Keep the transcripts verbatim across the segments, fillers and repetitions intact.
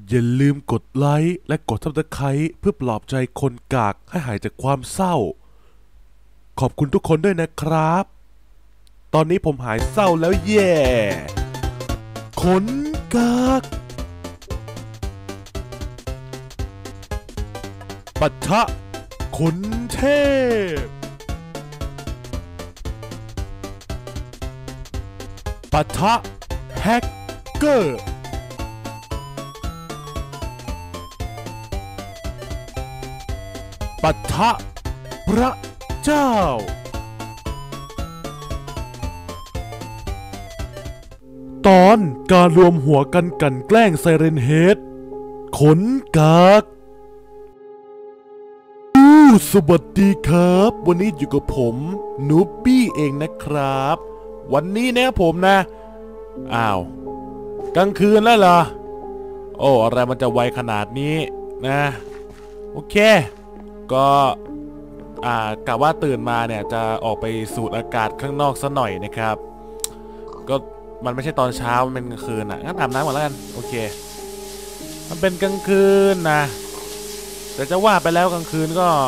อย่าลืมกดไลค์และกดซับสไครป์เพื่อปลอบใจคนกากให้หายจากความเศร้าขอบคุณทุกคนด้วยนะครับตอนนี้ผมหายเศร้าแล้วแย่คนกากปะทะคนเทพปะทะแฮกเกอร์ปะทะพระเจ้าตอนการรวมหัวกันกันแกล้งไซเรนเฮดขนกากสวัสดีครับวันนี้อยู่กับผมนูบี้เองนะครับวันนี้เนี่ยผมนะอ้าวกลางคืนแล้วเหรอโอ้อะไรมันจะไวขนาดนี้นะโอเคก็อ่ากะว่าตื่นมาเนี่ยจะออกไปสูดอากาศข้างนอกซะหน่อยนะครับก็มันไม่ใช่ตอนเช้ามันเป็นกลางคืนอ่ะงั้นอาบน้ำก่อนแล้วกันโอเคมันเป็นกลางคืนนะแต่จะว่าไปแล้วกลางคืนก็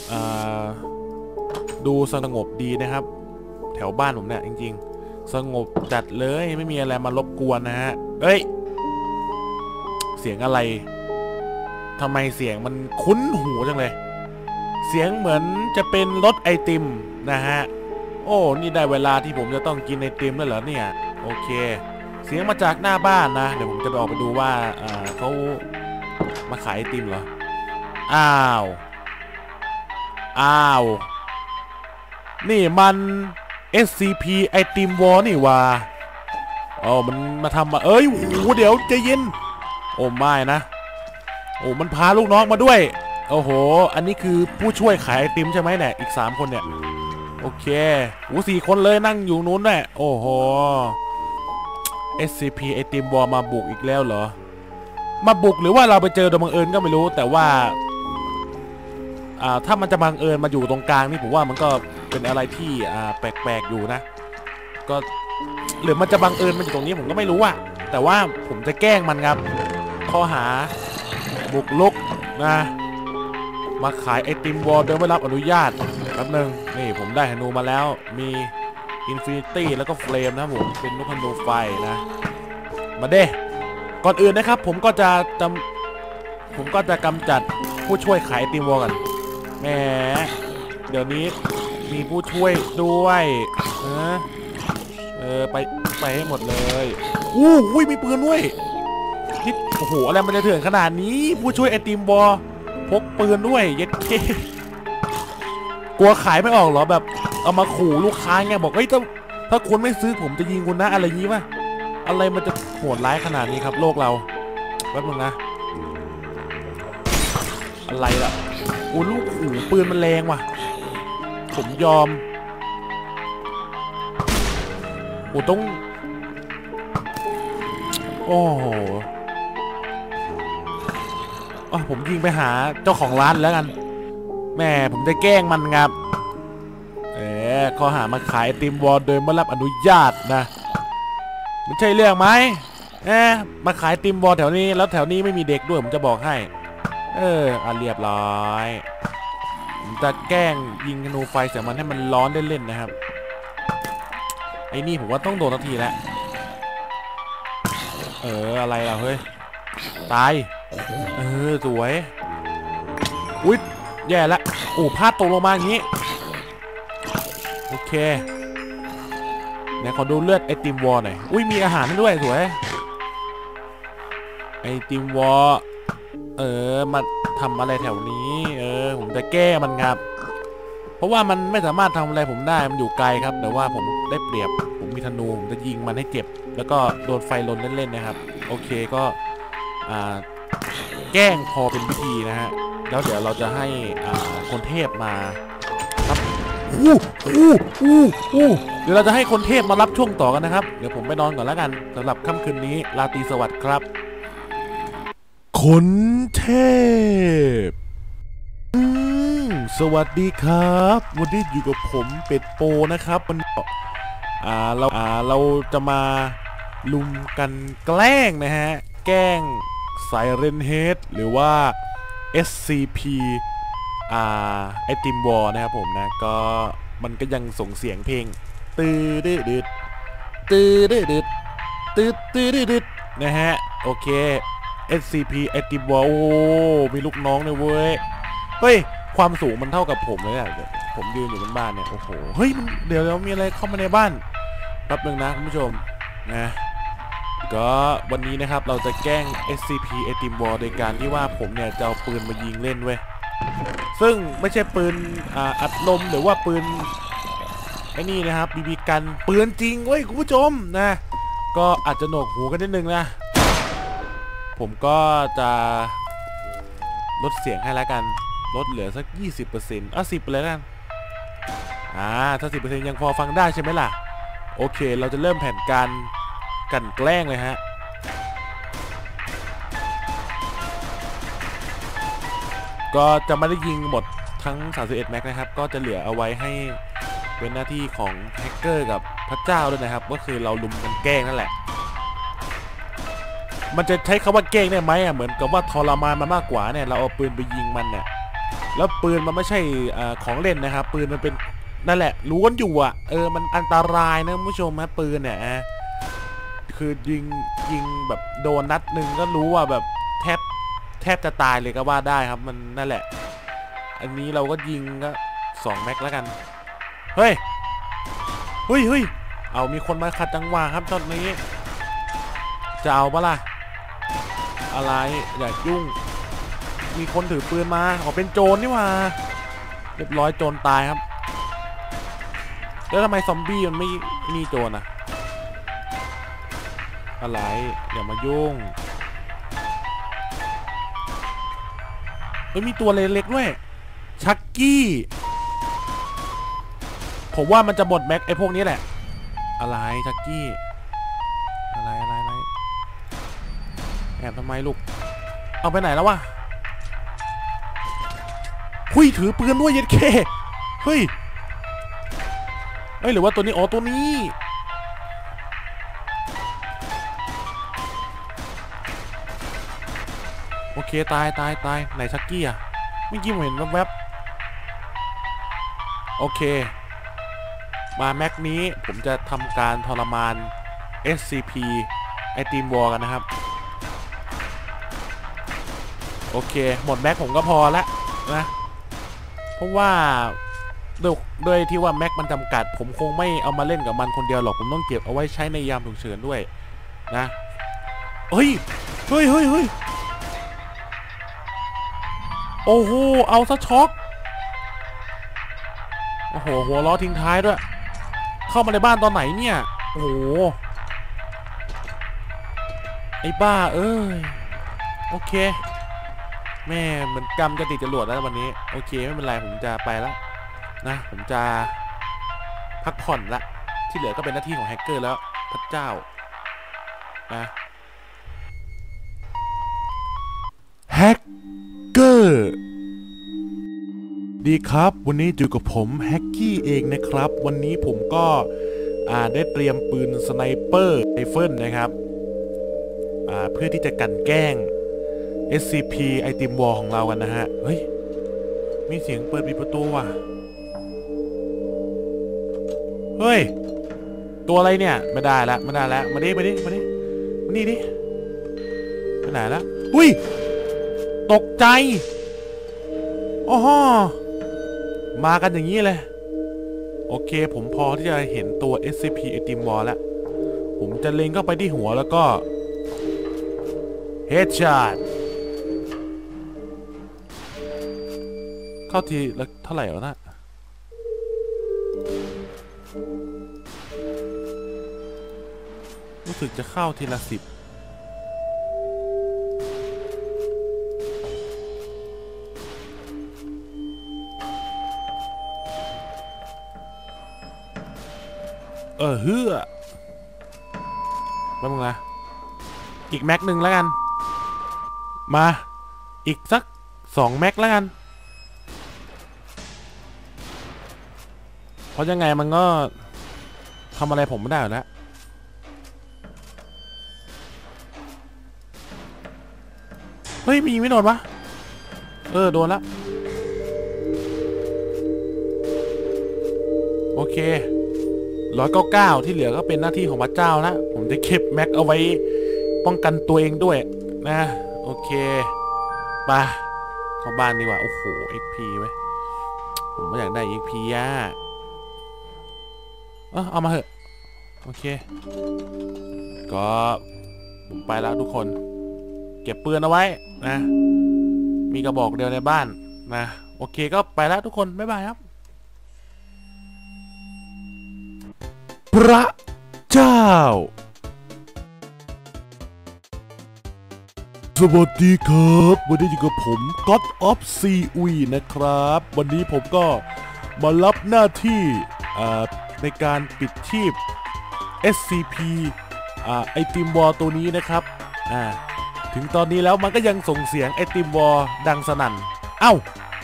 ดูสงบดีนะครับแถวบ้านผมเนี่ยจริงๆสงบจัดเลยไม่มีอะไรมารบกวนนะฮะเอ้ยเสียงอะไรทำไมเสียงมันคุ้นหูจังเลยเสียงเหมือนจะเป็นรถไอติมนะฮะโอ้นี่ได้เวลาที่ผมจะต้องกินไอติมแล้วเหรอเนี่ยโอเคเสียงมาจากหน้าบ้านนะเดี๋ยวผมจะไปออกไปดูว่าเขามาขายไอติมเหรออ้าวอ้าวนี่มัน เอส ซี พี ไอติมวอร์นี่ว่าอ๋อมันมาทำมาเอ้ยโอ้โหเดี๋ยวใจเย็นโอ้ไม่นะโอ้มันพาลูกน้องมาด้วยโอ้โหอันนี้คือผู้ช่วยขายไอติมใช่ไหมเนี่ยอีกสามคนเนี่ยโอเคโอ้สี่คนเลยนั่งอยู่นู้นด้วยโอ้โห เอส ซี พี ไอติมวอร์มาบุกอีกแล้วเหรอมาบุกหรือว่าเราไปเจอโดยบังเอิญก็ไม่รู้แต่ว่าอ่าถ้ามันจะบังเอิญมาอยู่ตรงกลางนี่ผมว่ามันก็เป็นอะไรที่อ่าแปลกๆอยู่นะก็หรือมันจะบังเอิญมาอยู่ตรงนี้ผมก็ไม่รู้อะแต่ว่าผมจะแกล้งมันครับข้อหาบุกลุกนะมาขายไอติมวอลโดยไม่รับอนุญาตแป๊บนึงนี่ผมได้ธนูมาแล้วมีอินฟินิตี้แล้วก็เฟลมนะผมเป็นลูกธนูไฟนะมาเด้ก่อนอื่นนะครับผมก็จะจำผมก็จะกำจัดผู้ช่วยขายไอติมวอลกันแหมเดี๋ยวนี้มีผู้ช่วยด้วยเออเออไปไปให้หมดเลยอู้หูมีปืนด้วยนี่โอ้โหอะไรมันจะเถื่อนขนาดนี้ผู้ช่วยไอติมบอพกปืนด้วยเย็ดเคกลัวขายไม่ออกเหรอแบบเอามาขู่ลูกค้าไงบอกเฮ้ยถ้าถ้าคุณไม่ซื้อผมจะยิงคุณนะอะไรงี้ป่ะอะไรมันจะโหดร้ายขนาดนี้ครับโลกเราแป๊บนึงนะอะไรล่ะโอ้ลูกขู่ปืนมันแรงว่ะผมยอมโอ้ต้องโอ้โหอ๋อผมยิงไปหาเจ้าของร้านแล้วกันแม่ผมจะแกล้งมันครับเอ๋ข้อหามาขายไอติมวอลโดยไม่รับอนุญาตนะมันใช่เรื่องไหมเอ๊ะมาขายไอติมวอลแถวนี้แล้วแถวนี้ไม่มีเด็กด้วยผมจะบอกให้เอออ่ะเรียบร้อยผมจะแกล้งยิงธนูไฟเสียมันให้มันร้อนเล่นๆนะครับไอ้นี่ผมว่าต้องโดนนาทีแล้วเอออะไรล่ะเฮ้ยตายเออสวยอุ๊ยแย่ละโอ้พลาดตกลงมาอย่างนี้โอเคเดี๋ยวขอดูเลือดไอติมวอลหน่อยอุ้ยมีอาหารด้วยสวยไอติมวอลเออมาทำอะไรแถวนี้เออผมจะแก้มันครับเพราะว่ามันไม่สามารถทำอะไรผมได้มันอยู่ไกลครับแต่ว่าผมได้เปรียบผมมีธนูผมจะยิงมันให้เจ็บแล้วก็โดนไฟลนเล่นๆนะครับโอเคก็อ่าแกล้งพอเป็นวิธีนะฮะแล้วเดี๋ยวเราจะให้อ่าคนเทพมาครับอู้อู้อู้อู้เดี๋ยวเราจะให้คนเทพมารับช่วงต่อกันนะครับเดี๋ยวผมไปนอนก่อนแล้วกันสำหรับค่ำคืนนี้ราตรีสวัสดิ์ครับคนเทพสวัสดีครับวันนี้อยู่กับผมเป็ดโปนะครับมันอ่าเราอ่าเราจะมาลุมกันแกล้งนะฮะแกล้ง Siren Head หรือว่า เอส ซี พี อ่าไอติมวอลนะครับผมนะก็มันก็ยังส่งเสียงเพลงตื้อดืดดืดตื้อดืดดืดตื้อตื้อดืดดืดนะฮะโอเค เอส ซี พี ไอติมวอลโอ้มีลูกน้องเลยเว้ยเฮ้ยความสูงมันเท่ากับผมเลยอะผมยืนอยู่บนบ้านเนี่ยโอ้โหเฮ้ยมันเดี๋ยวเรามีอะไรเข้ามาในบ้านแป๊บนึงนะคุณผู้ชมนะก็วันนี้นะครับเราจะแกล้ง เอส ซี พี ไอติมวอลโดยการที่ว่าผมเนี่ยจะเอาปืนมายิงเล่นเว้ยซึ่งไม่ใช่ปืนอ่าอัดลมหรือว่าปืนไอ้นี่นะครับบีบีกันปืนจริงเว้ยคุณผู้ชมนะก็อาจจะหนวกหูกันนิดนึงนะผมก็จะลดเสียงให้แล้วกันลดเหลือสัก ยี่สิบเปอร์เซ็นต์ อ่ะสิบไปเลยกันอ่าถ้า สิบเปอร์เซ็นต์ ยังพอฟังได้ใช่ไหมล่ะโอเคเราจะเริ่มแผนการกันแกล้งเลยฮะก็จะไม่ได้ยิงหมดทั้งสามสิบเอ็ดแม็กนะครับก็จะเหลือเอาไว้ให้เป็นหน้าที่ของแฮกเกอร์กับพระเจ้าด้วยนะครับก็คือเราลุมกันแกล้งนั่นแหละมันจะใช้คำว่าแกล้งได้ไหมอ่ะเหมือนกับว่าทรมานมันมากกว่าเนี่ยเราเอาปืนไปยิงมันเนี่ยแล้วปืนมันไม่ใช่อ่าของเล่นนะครับปืนมันเป็นนั่นแหละรู้กันอยู่อ่ะเออมันอันตรายนะคุณผู้ชมฮะปืนเนี่ยคือยิงยิงแบบโดนนัดหนึ่งก็รู้ว่าแบบแทบแทบจะตายเลยก็ว่าได้ครับมันนั่นแหละอันนี้เราก็ยิงก็สองแม็กแล้วกันเฮ้ยเฮ้ยเฮ้ยเอามีคนมาขัดจังหวะครับตอนนี้จะเอาปะล่ะอะไรอย่ายุ่งมีคนถือปืนมาขอเป็นโจรนี่ว่าเรียบร้อยโจรตายครับแล้วทำไมซอมบี้มันไม่นี่โจรอะอะไรอย่ามายุ่งเฮ้ยมีตัวเล็กๆด้วยชักกี้ผมว่ามันจะหมดแม็กไอพวกนี้แหละอะไรชักกี้อะไรอะไรอะไรแอบทำไมลูกเอาไปไหนแล้ววะหุยถือปืนด้วยเย็ดเคเฮ้ยเฮ้ยหรือว่าตัวนี้อ๋อตัวนี้โอเคตายตายตายไหนชักกี้อ่ะเมื่อกี้ผมเห็นแวบๆโอเคมาแม็กนี้ผมจะทำการทรมาน เอส ซี พี ไอติมวอลกันนะครับโอเคหมดแม็กผมก็พอละนะเพราะว่าด้วยด้วยที่ว่าแม็กมันจำกัดผมคงไม่เอามาเล่นกับมันคนเดียวหรอกผมต้องเก็บเอาไว้ใช้ในยามฉุกเฉินด้วยนะเฮ้ยเฮ้ยเฮ้ยเฮ้ยโอ้โหเอาซะช็อกโอ้โหหัวล้อทิ้งท้ายด้วยเข้ามาในบ้านตอนไหนเนี่ยโอ้โหไอ้บ้าเอ้ยโอเคแม่เหมือนกรรมจะติดจรวดแล้ววันนี้โอเคไม่เป็นไรผมจะไปแล้วนะผมจะพักผ่อนละที่เหลือก็เป็นหน้าที่ของแฮกเกอร์แล้วพระเจ้านะแฮกเกอร์ดีครับวันนี้อยู่กับผมแฮกกี้เองนะครับวันนี้ผมก็อ่าได้เตรียมปืนสไนเปอร์ไรเฟิลนะครับอ่าเพื่อที่จะกันแกล้ง เอส ซี พี ไอติมวอลของเรากันนะฮะเฮ้ยมีเสียงเปิดปิดประตูว่ะเฮ้ยตัวอะไรเนี่ยไม่ได้ละไม่ได้ละมาดิมาดิมาดิมานี่ดิไปไหนละอุ้ยตกใจโอ้โหมากันอย่างนี้เลยโอเคผมพอที่จะเห็นตัว เอส ซี พี ไอติมวอลแล้วผมจะเล็งเข้าไปที่หัวแล้วก็เฮดช็อตเข้าทีแล้วเท่าไหร่วะนะรู้สึกจะเข้าทีละสิบเออเฮือแป๊บนึงนะอีกแม็กหนึ่งแล้วกันมาอีกสักสองแม็กแล้วกันเพราะยังไงมันก็ทำอะไรผมไม่ได้แล้ว โเฮ้ยมีไม่โดนวะเออโดนละโอเคร้อยเก้าเก้าที่เหลือก็เป็นหน้าที่ของพระเจ้านะผมจะเก็บแม็กเอาไว้ป้องกันตัวเองด้วยนะโอเคไปเข้าบ้านดีกว่าโอ้โห เอ็ก พี ไว้ผมไม่อยากได้ เอ็ก พี อ่ะเออเอามาเถอะโอเคก็ผมไปแล้วทุกคนเก็บปืนเอาไว้นะมีกระบอกเดียวในบ้านนะโอเคก็ไปแล้วทุกคนบ๊ายบายครับพระเจ้าสวัสดีครับวันนี้อยู่กับผม God of ซี วี นะครับวันนี้ผมก็มารับหน้าที่ในการปิดชีพ เอส ซี พี ไอติมวอลตัวนี้นะครับถึงตอนนี้แล้วมันก็ยังส่งเสียงไอติมวอลดังสนั่นเอ้า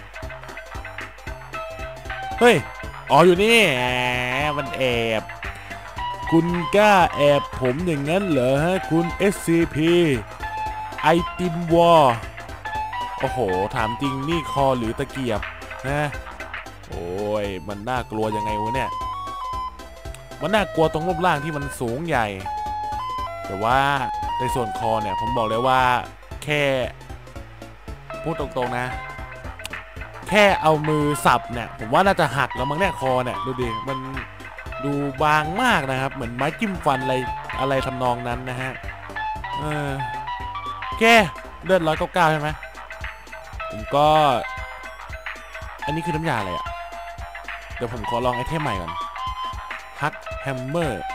เฮ้ยอ๋ออยู่นี่มันแอบคุณกล้าแอบผมอย่างนั้นเหรอฮะคุณ เอส ซี พี ไอติมวอลโอ้โหถามจริงนี่คอหรือตะเกียบนะโอ้ยมันน่ากลัวยังไงวะเนี่ยมันน่ากลัวตรงรูปร่างที่มันสูงใหญ่แต่ว่าในส่วนคอเนี่ยผมบอกเลยว่าแค่พูดตรงๆนะแค่เอามือสับเนี่ยผมว่าน่าจะหักแล้วมั้งเนี่ยคอเนี่ยดูดิมันดูบางมากนะครับเหมือนไม้จิ้มฟันอะไรอะไรทำนองนั้นนะฮะเออแค่เลือดร้อยเก้าเก้าใช่ไหมผมก็อันนี้คือน้ำยาอะไรอ่ะเดี๋ยวผมขอลองไอเทมใหม่ก่อนฮักแฮมเมอร์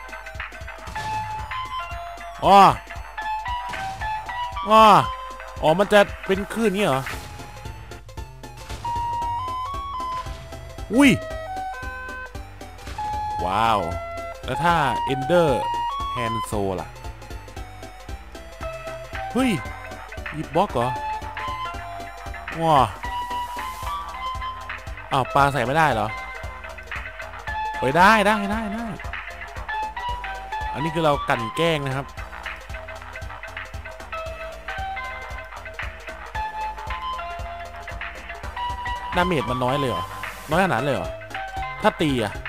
อ๋ออ๋ออ๋อมันจะเป็นคลื่นนี้เหรออุ้ยว้าวแล้วถ้า Ender Hand Soul ล่ะเฮ้ยหยิบบล็อกเหรอว้าอ้าวปลาใส่ไม่ได้เหรอเฮ้ยได้ได้ได้ได้อันนี้คือเรากันแกล้งนะครับดาเมจมันน้อยเลยเหรอน้อยขนาดเลยเหรอถ้าตีอะ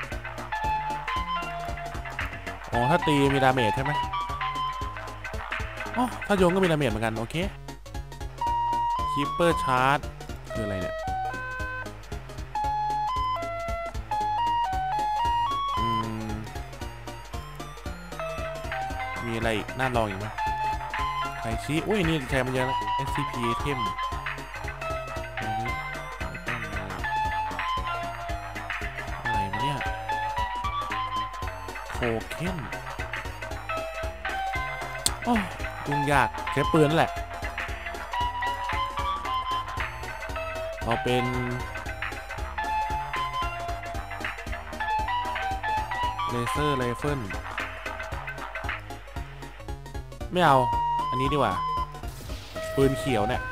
อ๋อถ้าตีมีดาเมจใช่ไหมอ๋อถ้าโยนก็มีดาเมจเหมือนกันโอเคคีปเปอร์ชาร์จคืออะไรเนี่ยอืมมีอะไรน่าลองอีกไหมไคชิอุ้ยนี่แชร์มันเยอะแล้ว เอส ซี พี เทมอะไรมาเนี่ยโคเคนโอ้ยุ่งยากใช้ปืนนั่นแหละเอาเป็นเลเซอร์ไรเฟิลไม่เอาอันนี้ดีกว่าปืนเขียวเนี่ย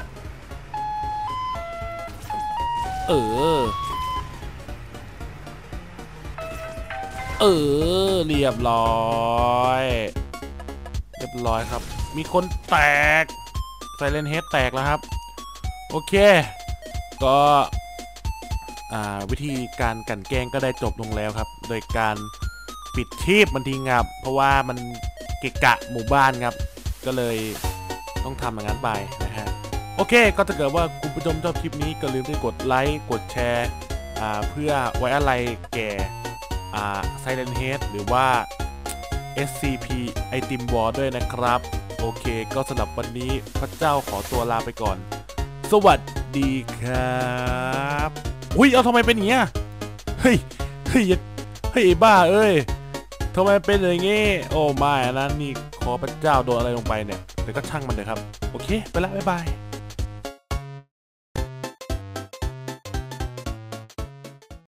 เออเออเรียบร้อยเรียบร้อยครับมีคนแตกไซเลนเฮดแตกแล้วครับโอเคก็วิธีการกั่นแกล้งก็ได้จบลงแล้วครับโดยการปิดชีพมันทิ้งครับเพราะว่ามันเกะกะหมู่บ้านครับก็เลยต้องทำอย่างนั้นไปนะฮะโอเคก็ถ้าเกิดว่าคุณผู้ชมชอบคลิปนี้ก็ลืมที่กดไลค์กดแชร์เพื่อไว้อะไรแก่ไซเลนเฮดหรือว่า เอส ซี พี ไอติมวอลด้วยนะครับโอเคก็สำหรับวันนี้พระเจ้าขอตัวลาไปก่อนสวัสดีครับอุ้ยเอาทำไมเป็นอย่างเงี้ยเฮ้ยเฮ้ยเฮ้ยบ้าเอ้ยทำไมเป็นอย่างงี้โอ้ไม่นะนี่ขอพระเจ้าโดนอะไรลงไปเนี่ยเดี๋ยวก็ช่างมันเลยครับโอเคไปละบ๊ายบาย